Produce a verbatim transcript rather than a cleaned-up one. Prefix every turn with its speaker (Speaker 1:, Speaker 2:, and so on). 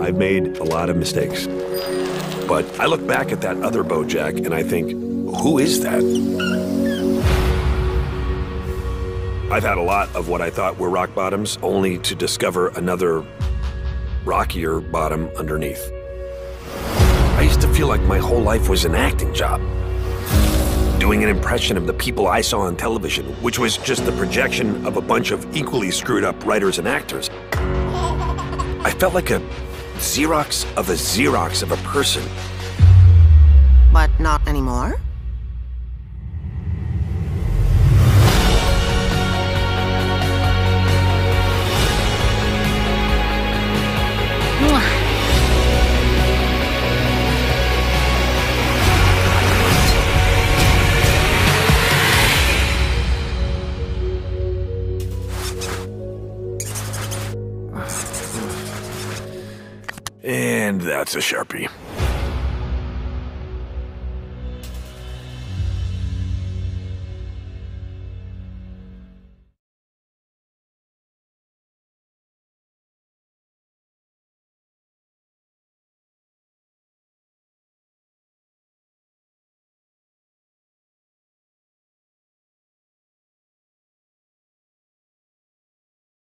Speaker 1: I've made a lot of mistakes. But I look back at that other Bojack and I think, who is that? I've had a lot of what I thought were rock bottoms, only to discover another rockier bottom underneath. I used to feel like my whole life was an acting job, doing an impression of the people I saw on television, which was just the projection of a bunch of equally screwed up writers and actors. I felt like a Xerox of a Xerox of a person.
Speaker 2: But not anymore?
Speaker 1: And that's a Sharpie.